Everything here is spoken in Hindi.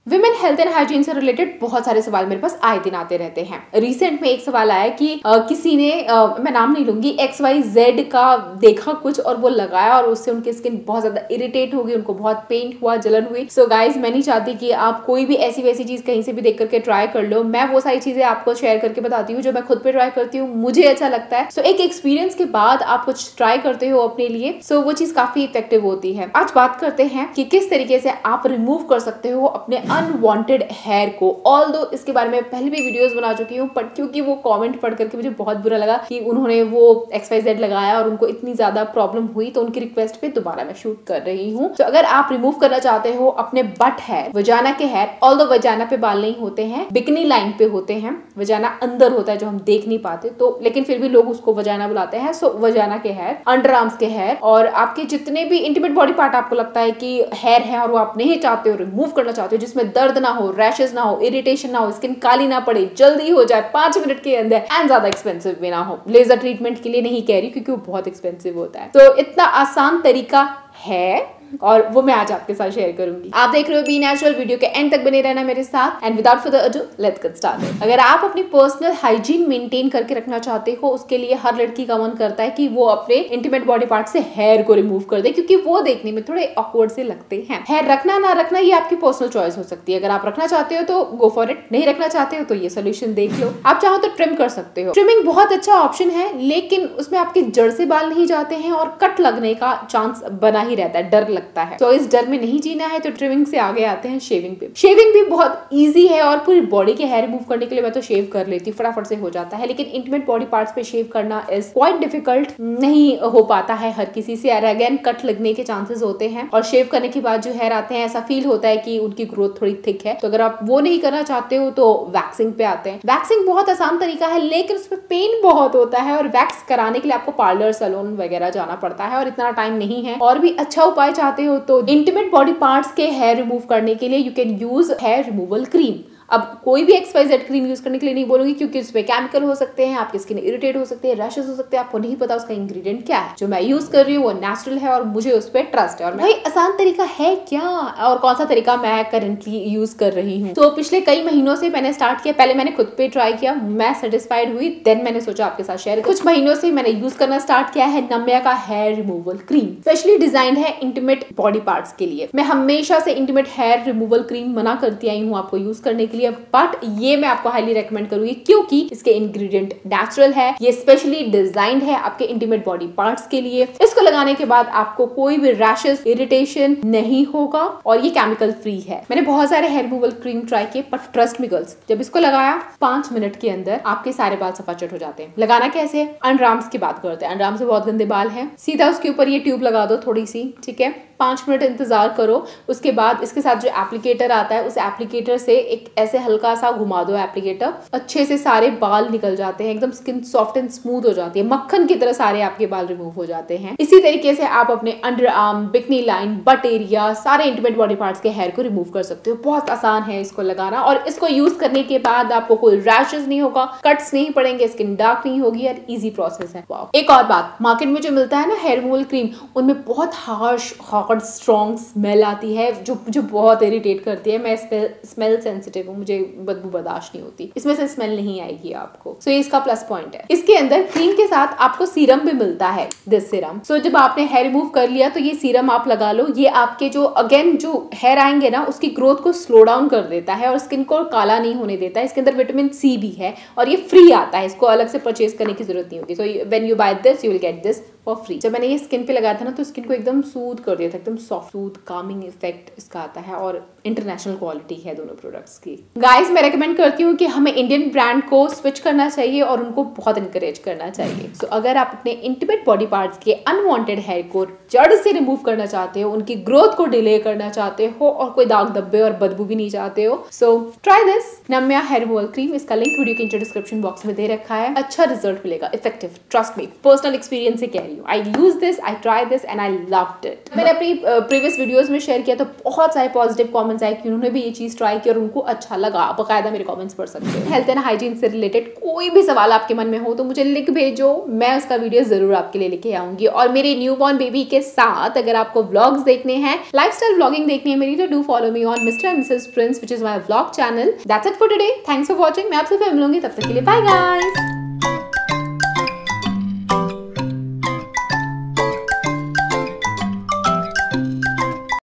विमेन हेल्थ एंड हाइजीन से रिलेटेड बहुत सारे सवाल मेरे पास आए दिन आते रहते हैं। रिसेंट में एक सवाल आया कि किसी ने मैं नाम नहीं लूंगी XYZ का देखा कुछ और वो लगाया और उससे उनकी स्किन बहुत ज्यादा इरिटेट हो गई, उनको बहुत पेन हुआ, जलन हुई। सो गाइज मैं नहीं चाहती कि आप कोई भी ऐसी वैसी चीज कहीं से भी देख करके ट्राई कर लो। मैं वो सारी चीजें आपको शेयर करके बताती हूँ जो मैं खुद पे ट्राई करती हूँ, मुझे अच्छा लगता है। सो एक एक्सपीरियंस के बाद आप कुछ ट्राई करते हो अपने लिए, सो वो चीज काफी इफेक्टिव होती है। आज बात करते हैं कि किस तरीके से आप रिमूव कर सकते हो अपने अनवांटेड हेयर को। ऑल्दो इसके बारे में पहले भी वीडियोस बना चुकी हूँ, बट क्योंकि वो कमेंट पढ़ करके मुझे बहुत बुरा लगा कि उन्होंने वो XYZ लगाया और उनको इतनी ज्यादा प्रॉब्लम हुई, तो उनकी रिक्वेस्ट पे दोबारा मैं शूट कर रही हूँ। तो अगर आप रिमूव करना चाहते हो अपने बट हेयर, वजाना के हेयर, ऑल्दो वजाना पे बाल नहीं होते हैं, बिकनी लाइन पे होते हैं, वजाना अंदर होता है जो हम देख नहीं पाते, तो लेकिन फिर भी लोग उसको वजाना बुलाते हैं। सो वजाना के हेयर, अंडर आर्म्स के हेयर और आपके जितने भी इंटीमेट बॉडी पार्ट आपको लगता है कि हेयर है और वो आप नहीं चाहते हो, रिमूव करना चाहते हो, जिसमें दर्द ना हो, रैशेस ना हो, इरिटेशन ना हो, स्किन काली ना पड़े, जल्दी हो जाए 5 मिनट के अंदर एंड ज्यादा एक्सपेंसिव भी ना हो। लेजर ट्रीटमेंट के लिए नहीं कह रही क्योंकि वो बहुत एक्सपेंसिव होता है। तो इतना आसान तरीका है और वो मैं आज आपके साथ शेयर करूंगी। आप देख रहे हो बी नेचुरल, वीडियो के एंड तक बने रहना मेरे साथ। And without further ado let's get started. अगर आप अपनी पर्सनल हाइजीन मेंटेन करके रखना चाहते हो, उसके लिए हर लड़की का मन करता है कि वो अपने इंटीमेट बॉडी पार्ट से हेयर को रिमूव कर दे, क्योंकि वो देखने में थोड़े ऑकवर्ड से लगते हैं। हेयर रखना ना रखना ये आपकी पर्सनल चॉइस हो सकती है। अगर आप रखना चाहते हो तो गो फॉर इट, नहीं रखना चाहते हो तो ये सोल्यूशन देख लो। आप चाहो तो ट्रिम कर सकते हो। ट्रिमिंग बहुत अच्छा ऑप्शन है, लेकिन उसमें आपकी जड़ से बाल नहीं जाते हैं और कट लगने का चांस बना ही रहता है, डर लगता है। तो इस डर में नहीं जीना है तो ट्रिमिंग से आगे आते हैं शेविंग पे। शेविंग भी बहुत इजी है और पूरी बॉडी के हेयर रिमूव करने के लिए मैं तो शेव कर लेती हूँ, फटाफट से हो जाता है। लेकिन इंटीमेट बॉडी पार्ट्स पे शेव करना इज क्वाइट डिफिकल्ट, नहीं हो पाता है हर किसी से। अगेन कट लगने के चांसेस होते हैं और शेव करने के बाद जो हेयर आते हैं ऐसा फील होता है कि उनकी ग्रोथ थोड़ी थिक है। तो अगर आप वो नहीं करना चाहते हो तो वैक्सिंग पे आते हैं। वैक्सिंग बहुत आसान तरीका है, लेकिन उसमें पेन बहुत होता है और वैक्स कराने के लिए आपको पार्लर, सैलून वगैरह जाना पड़ता है और इतना टाइम नहीं है। और भी अच्छा उपाय चाहते हो तो इंटीमेट बॉडी पार्ट्स के हेयर रिमूव करने के लिए you can use hair removal cream. अब कोई भी XYZ क्रीम यूज करने के लिए नहीं बोलूंगी, क्योंकि उसमें केमिकल हो सकते हैं, आपकी स्किन इरिटेट हो सकती है, रैशेस हो सकते हैं, आपको नहीं पता उसका इंग्रेडिएंट क्या है। जो मैं यूज कर रही हूँ वो नेचुरल है और मुझे उस पर ट्रस्ट है। और भाई आसान तरीका है क्या और कौन सा तरीका मैं करंटली यूज कर रही हूँ। तो पिछले कई महीनों से मैंने स्टार्ट किया। पहले मैंने खुद पे ट्राई किया, मैं सेटिस्फाइड हुई, देन मैंने सोचा आपके साथ शेयर। कुछ महीनों से मैंने यूज करना स्टार्ट किया है नम्या का hair removal cream. Specially designed है इंटीमेट बॉडी पार्ट्स के लिए। मैं हमेशा से इंटीमेट हेयर रिमूवल क्रीम मना करती आई हूँ आपको यूज करने के लिए, बट ये मैं आपको हाईली रेकमेंड करूंगी क्योंकि इसके इंग्रेडिएंट नेचुरल है। ये स्पेशली डिजाइंड है आपके इंटीमेट बॉडी पार्ट्स के लिए। इसको लगाने के बाद आपको कोई भी रैशेस, इरिटेशन नहीं होगा और ये केमिकल फ्री है। मैंने बहुत सारे हेयर रिमूवल क्रीम ट्राई किए, बट ट्रस्ट मी गर्ल्स, जब इसको लगाया 5 मिनट के अंदर आपके सारे बाल सफाचट हो जाते हैं। लगाना कैसे? अंडर आर्म्स की बात करते हैं। अंडर आर्म्स से बहुत गंदे बाल हैं, सीधा उसके ऊपर ये ट्यूब लगा दो थोड़ी सी, ठीक है, 5 मिनट इंतजार करो। उसके बाद इसके साथ जो एप्लीकेटर आता है, उस एप्लीकेटर से एक ऐसे हल्का सा घुमा दो एप्लीकेटर, अच्छे से सारे बाल निकल जाते हैं, एकदम स्किन सॉफ्ट एंड स्मूथ हो जाती है, मक्खन की तरह सारे आपके बाल रिमूव हो जाते हैं। इसी तरीके से आप अपने under arm, bikini line, butt area, सारे इंटीमेट बॉडी पार्ट्स के हेयर को रिमूव कर सकते हो। बहुत आसान है इसको लगाना और इसको यूज करने के बाद आपको कोई रैशेस नहीं होगा, कट्स नहीं पड़ेंगे, स्किन डार्क नहीं होगी और इजी प्रोसेस है। एक और बात, मार्केट में जो मिलता है ना हेयर रिमूवल क्रीम, उनमें बहुत हार्श हॉट स्ट्रॉन्ग स्मेल आती है जो मुझे बहुत इरिटेट करती है। मैं स्मेल सेंसिटिव हूँ, मुझे बदबू बर्दाश्त नहीं होती। इसमें से स्मेल नहीं आएगी आपको। सो ये इसका प्लस पॉइंट है। इसके अंदर क्रीम के साथ आपको सीरम भी मिलता है, दिस सीरम। सो जब आपने हेयर रिमूव कर लिया तो ये सीरम आप लगा लो। ये आपके जो अगेन जो हेयर आएंगे ना, उसकी ग्रोथ को स्लो डाउन कर देता है और स्किन को काला नहीं होने देता है। इसके अंदर विटामिन C भी है और ये फ्री आता है, इसको अलग से परचेज करने की जरूरत नहीं होती। So when you buy this you will get this for free. जब मैंने ये स्किन पे लगाया था ना, तो स्किन को एकदम सूद कर दिया था, एकदम सॉफ्ट सूद कामिंग इफेक्ट इसका आता है और इंटरनेशनल क्वालिटी है दोनों प्रोडक्ट्स की। गाइस मैं रेकमेंड करती हूँ कि हमें इंडियन ब्रांड को स्विच करना चाहिए और उनको बहुत इंकरेज करना चाहिए। सो अगर आप अपने इंटीमेट बॉडी पार्ट्स के अनवांटेड हेयर को जड़ से रिमूव करना चाहते हो, उनकी ग्रोथ को डिले करना चाहते हो और कोई दाग धब्बे और बदबू भी नहीं चाहते हो, so try this Namyaa hair removal cream. इसका लिंक वीडियो के नीचे डिस्क्रिप्शन बॉक्स में दे रखा है। अच्छा रिजल्ट मिलेगा, effective, trust me, personal experience से कह रही हूँ। You, I use this, I try this and I loved it. मैंने अपनी प्रीवियस वीडियोस में शेयर किया तो बहुत सारे पॉजिटिव कमेंट्स आए कि उन्होंने भी ये चीज ट्राई की और उनको अच्छा लगा। बकायदा मेरे कमेंट्स पढ़ सकते हैं। हेल्थ एंड हाइजीन से रिलेटेड कोई भी सवाल आपके मन में हो तो मुझे लिख भेजो, मैं उसका वीडियो जरूर आपके लिए लेके आऊंगी। और मेरे न्यूबॉर्न बेबी के साथ अगर आपको व्लॉग्स देखने हैं, लाइफस्टाइल व्लॉगिंग देखनी है मेरी, तो do follow me on Mr and Mrs Prince, which is my vlog channel. That's it for today, thanks for watching. मैं आपसे फिर मिलूंगी, तब तक के लिए बाय गाइस।